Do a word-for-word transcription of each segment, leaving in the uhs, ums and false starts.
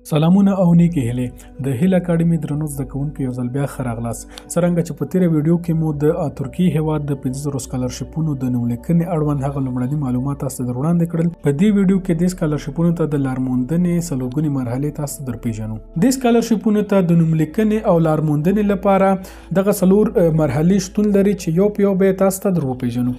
سلامونه او نیکی هیلې د هیل اکاډمي درنو زده کوونکو یو ځل بیا ښه راغلاست. څرنګه چې په تیره ویډیو کې مو د ترکیې هیواد د پنځه زره سکالرشپونو د نوملیکنې اړوند هغه لومړني معلومات تاسو ته وړاندې کړل. په دې ویډیو کې د سکالرشپونو ته د لارموندنې څلورګونې مرحلې تاسو ته درپېژنو. د سکالرشپونو ته د نوملیکنې او لارموندنې لپاره دغه څلور مرحلې شتون لري چې یو په یو به تاسو ته درپېژنو.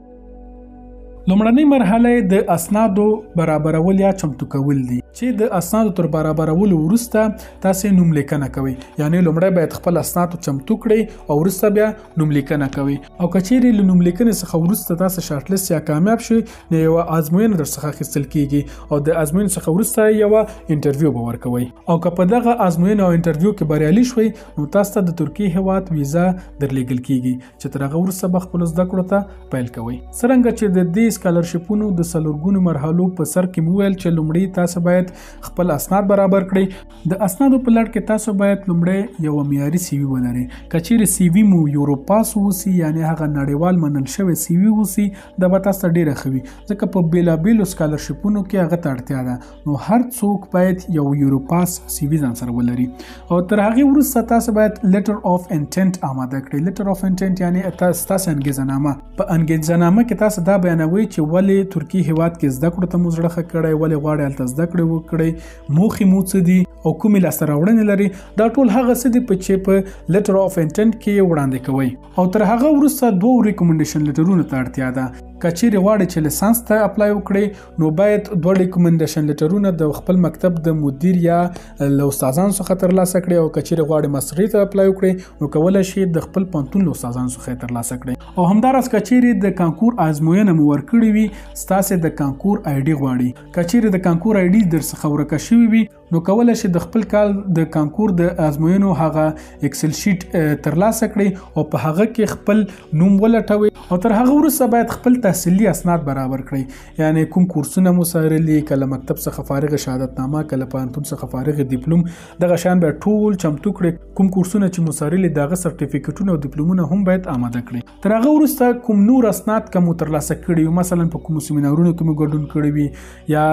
لومړنۍ مرحله د اسنادو برابرول یا چمتو کول دي چې د اسنادو تر برابرولو وروسته تاسو نوملیکنه کوئ. یعنی لومړی باید خپل اسناد چمتو کړئ او وروسته بیا نوملیکنه کوئ. او کچېرې له نوملیکنې څخه وروسته تاسو شارټ لیست یا کامیاب شئ نو یوه ازموینه درڅخه اخیستل کیږي او د ازموینې څخه وروسته یوه انټرویو به ورکوئ. او که په دغه ازموینه او انټرویو کې بریالي شوئ نو تاسو ته د ترکیې هیواد ویزا درلیږل کیږي چې تر هغه وروسته به خپلو زده کړو ته پیل کوئ. څرنګه چې د دې سکالرشپونو د څلورګونو مرحلو په سر کې مو ویل چې لومړی تاسو باید خپل اسناد برابر کړئ. د اسنادو په لړ کې تاسو باید لومړی یو معیاري سی وي ولرئ. که چیرې سی وي مو یوروپاس اوسي یعنی هغه نړیوال منل شوی سی وي اوسي دا به تاسو ته ډیره ښه وي ځکه په بیلابیلو سکالرشپونو کې هغه ته اړتیا ده. نو هر څوک باید یو یوروپاس سی وي ځان سره ولري. او تر هغې وروسته تاسو باید لیټر اف انټنټ آماده کړئ. لیټر اف انټنټ یعنی تاسو انګیزنامه. په انګیزنامه کې تاسو دا بیانوئ چې ولې ترکیې هیواد کې زده کړو ته مو زړه ښه کړی، ولې غواړئ هلته زده کړې وکړئ، موخې مو څه دي او کومې لاسته راوړنې لري. دا ټول هغه څه دي چې په لیټر اف انټنټ کې وړاندې کوئ. او تر هغه وروسته دوه ریکومنډیشن لیټرونو ته اړتیا ده. که چیرې غواړئ چې لیسانس ته اپلای وکړئ نو باید دوه ریکومنډیشن لیټرونه د خپل مکتب د مدیر یا له استادانو څخه ترلاسه کړئ. او که چیرې غواړئ ماسترۍ ته اپلای وکړئ نو کولی شئ د خپل پوهنتون له استادانو څخه یې ترلاسه کړئ. او همداراز که چیرې د کانکور ازموینه مو ورکړې وي ستاسې د کانکور آی ډي غواړي. که چیرې د کانکور آی ډي درڅخه ورکه شوي وي نو کولی شئ د خپل کال د کانکور د ازموینو هغه اکسل شیټ ترلاسه کړئ او په هغه کې خپل نوم ولټوئ. او تر هغه وروسته باید خپل تحصیلي اسناد برابر کړئ. یعنی کوم کورسونه مو څارلي، کله مکتب څخه فارغ شهادتنامه، کله پوهنتون څخه فارغ ډیپلوم، دغه شیان باید ټول چمتو کړئ. کوم کورسونه چې مو څارلي د هغه سرټیفیکټونه او ډیپلومونه هم باید آماده کړئ. تر هغه وروسته کوم نور اسناد که مو ترلاسه کړي وي، مثلا په کومو سیمینارونو کې مو ګډون کړی وي یا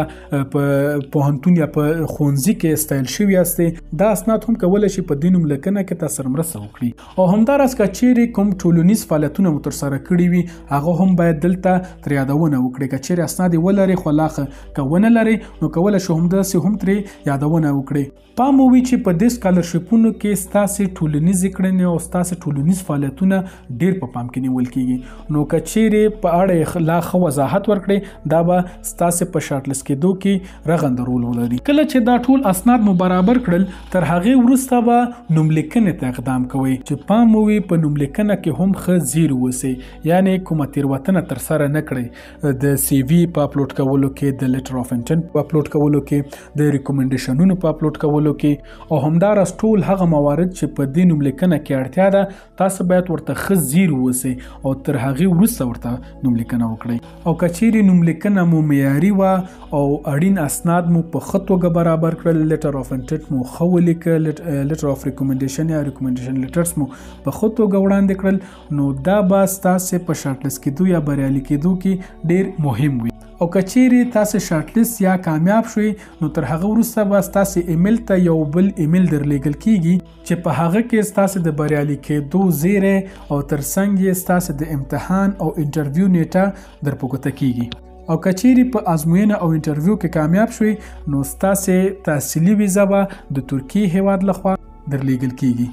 په پوهنتون یا په ښوونځي کې استایل شوي یاستئ، دا اسناد هم کولی شي په دې نوملیکنه کې تاسو سره مرسته وکړي. او همداراز که چیرې کوم ټولنیز فعالیتونه مو ترسره کړي وي هغه هم باید دلته ترې یادونه وکړئ. که چیرې اسناد یې ولرئ خو لا ښه، که ونه لرئ نو کولی شو همداسې هم ترې یادونه وکړئ. پام وي چې په دې سکالرشپونو کې ستاسې ټولنیزې کړنې او ستاسې ټولنیز فعالیتونه ډېر په پام کې نیول کیږي. نو که چیرې په اړه یې لا ښه وضاحت ورکړئ دا به ستاسې په شارټ لیست کېدو کې رغنده رول ولري. کله چې دا ټول اسناد مو برابر کړل تر هغې وروسته به نوملیکنې ته اقدام کوئ چې پام وي په نوملیکنه کې هم ښه ځیر اوسئ. یعنی کومه تېروتنه ترسره نه کړئ د سی وي په اپلوډ کولو کې، د لیټر اف انټنټ په اپلوډ کولو کې، د ریکومنډیشنونو په اپلوډ کولو کې. او همداراز ټول هغه موارد چې په دې نوملیکنه کې اړتیا ده تاسو باید ورته ښه ځیر اوسئ او تر هغې وروسته ورته نوملیکنه وکړئ. او که چیرې نوملیکنه مو معیاري وه او اړین اسناد مو په ښه توګه برابر کړل، لیټر اف انټنټ مو ښه ولیکه، لیټر اف ریکومنډیشن یا ریکومنډیشن لیټرز مو په ښه توګه وړاندې کړل نو دا به ستاسې په شارټ لیست کېدو یا بریالي کېدو کې ډېر مهم وي. او که چیرې تاسو شارټ لیست یا کامیاب شوئ نو تر هغه وروسته به ستاسې ایمیل ته یو بل ایمیل درلیږل کیږي چې په هغه کې ستاسې د بریالي کېدو زیری او ترڅنګ یې ستاسې د امتحان او انټرویو نیټه در په ګوته کیږي. او که چیرې په ازموینه او انټرویو کې کامیاب شوئ نو ستاسې تحصیلي ویزا به د ترکیې هیواد لخوا درلیږل کیږي.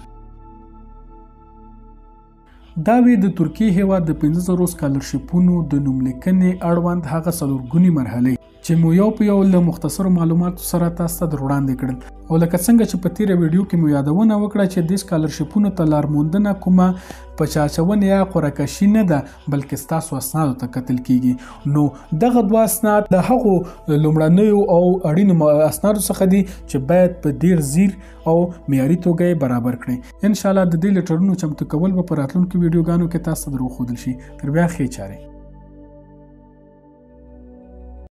دا وی د ترکیې هیواد د پنځه زره سکالرشپونو د نوملیکنې اړوند هغه څلورګونې مرحلې چې مو یو په یو له مختصرو معلوماتو سره تاسو ته در وړاندې کړل. او لکه څنګه چې په تیره ویډیو کې مو یادونه وکړه چې د سکالرشپونو ته لارموندنه کومه په چاچونه یا قرعه کشي نه ده بلکې ستاسو اسنادو ته کتل کیږي. نو دغه دوه اسناد د هغو لومړنیو او اړینو اسنادو څخه دي چې باید په ډیر ځیر او معیاري توګه یې برابر کړئ. ان شاء الله د دې لیټرونو چمتو کول به په راتلونکو ویډیوګانو کې تاسو ته در وښودل شي. تر بیا ښې چارې.